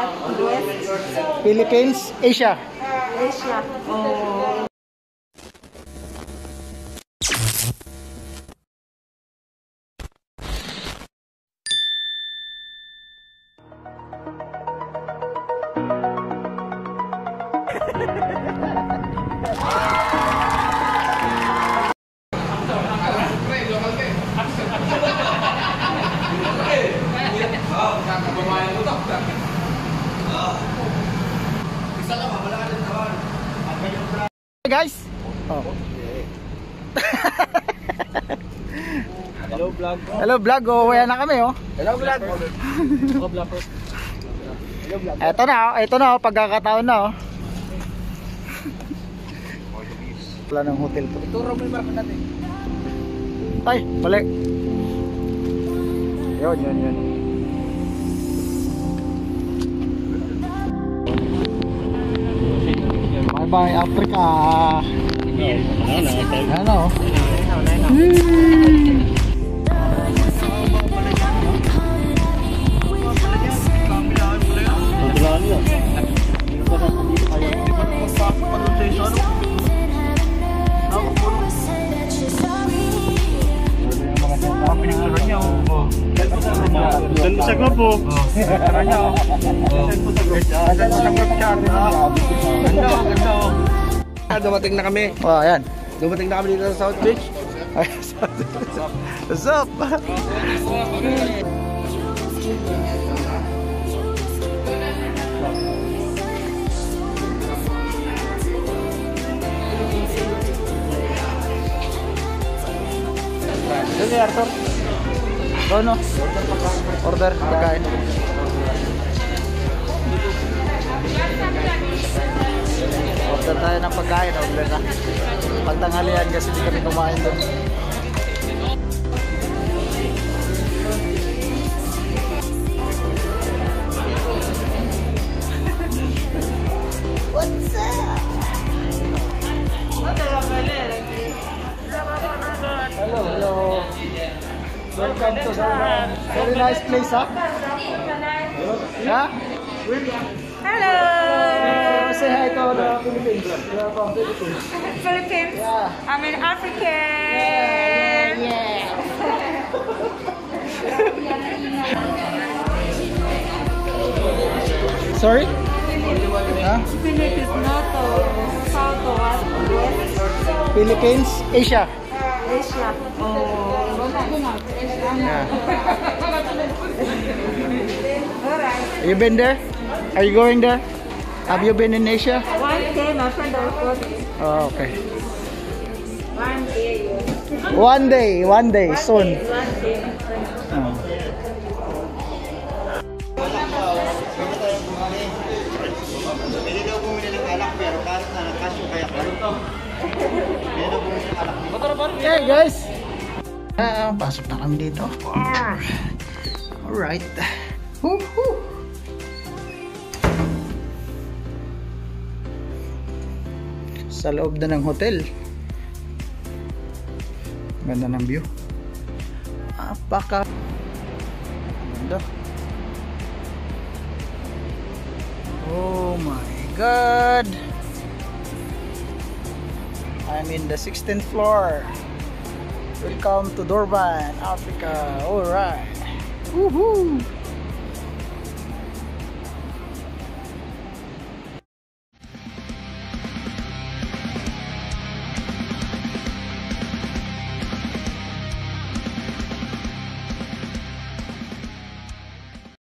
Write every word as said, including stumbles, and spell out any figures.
West. Philippines, Asia. Asia. Oh. Hey guys. Oh. Hello vlog. Hello vlog. Oh, wala na kami oh. Hello vlog. Hello vlog. Ito na, oh. Ito na oh, pagkakataon na oh. Wala ng hotel to. Ituro mo yung barko natin. Ay, balik. Yun, yun, yun. Bye bye Africa. Ano? Send mo sa grupo. Tara niya oh. Send mo sa grupo. Send mo sa grupo chat. Ganda, ganda oh. Dumating na kami. Oh, ayan. Dumating na kami dito sa South Beach. What's up? Sige, Arthur. Go, no? Order, pagkain. Order tayo ng pagkain, order na. Pagtanghalian kasi di kami kumain doon. What's up? Hello, hello. Welcome to Durban. Very nice place, huh? Yeah? Hello. Uh, say hi to the Philippines. We are from Philippines. Philippines. Yeah. I'm an African. Yeah, yeah, yeah. Sorry? Huh? Philippines, not South or West. Philippines, Asia. Asia. Oh. Yeah. Alright. You been there? Are you going there? Have you been in Asia? One day, my friend was Oh, okay. one day. One day, one day, soon. One day, my friend. Oh. Hindi daw bumili ng alak pero kasyo kaya karuto. Hindi daw bumili ng alak. Okay guys. Ah, pasok na kami dito. Alright. Woohoo! Sa loob na ng hotel. Ganda ng view. Apaka. Ganda. Oh my God. I'm in the sixteenth floor. Welcome to Durban, Africa. Alright. Woohoo!